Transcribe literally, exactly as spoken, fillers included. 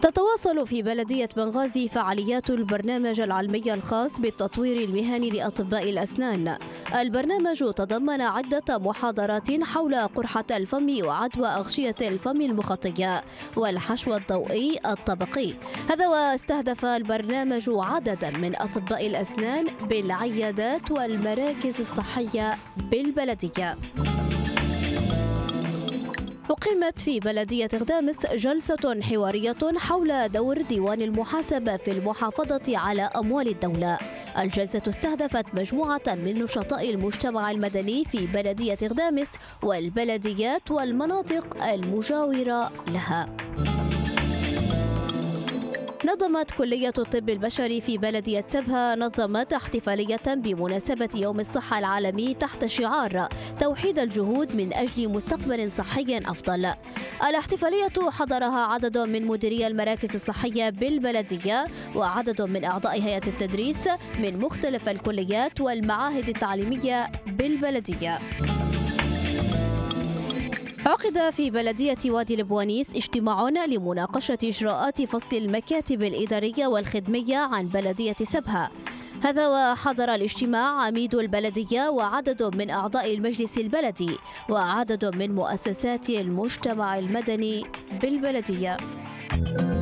تتواصل في بلدية بنغازي فعاليات البرنامج العلمي الخاص بالتطوير المهني لأطباء الأسنان. البرنامج تضمن عدة محاضرات حول قرحة الفم وعدوى أغشية الفم المخطية والحشو الضوئي الطبقي. هذا واستهدف البرنامج عددا من أطباء الأسنان بالعيادات والمراكز الصحية بالبلدية. أقيمت في بلدية غدامس جلسة حوارية حول دور ديوان المحاسبة في المحافظة على أموال الدولة. الجلسة استهدفت مجموعة من نشطاء المجتمع المدني في بلدية غدامس والبلديات والمناطق المجاورة لها. نظمت كلية الطب البشري في بلدية سبها نظمت احتفالية بمناسبة يوم الصحة العالمي تحت شعار توحيد الجهود من أجل مستقبل صحي أفضل. الاحتفالية حضرها عدد من مديري المراكز الصحية بالبلدية وعدد من أعضاء هيئة التدريس من مختلف الكليات والمعاهد التعليمية بالبلدية. عقد في بلدية وادي البوانيس اجتماع لمناقشة إجراءات فصل المكاتب الإدارية والخدمية عن بلدية سبها. هذا وحضر الاجتماع عميد البلدية وعدد من أعضاء المجلس البلدي وعدد من مؤسسات المجتمع المدني بالبلدية.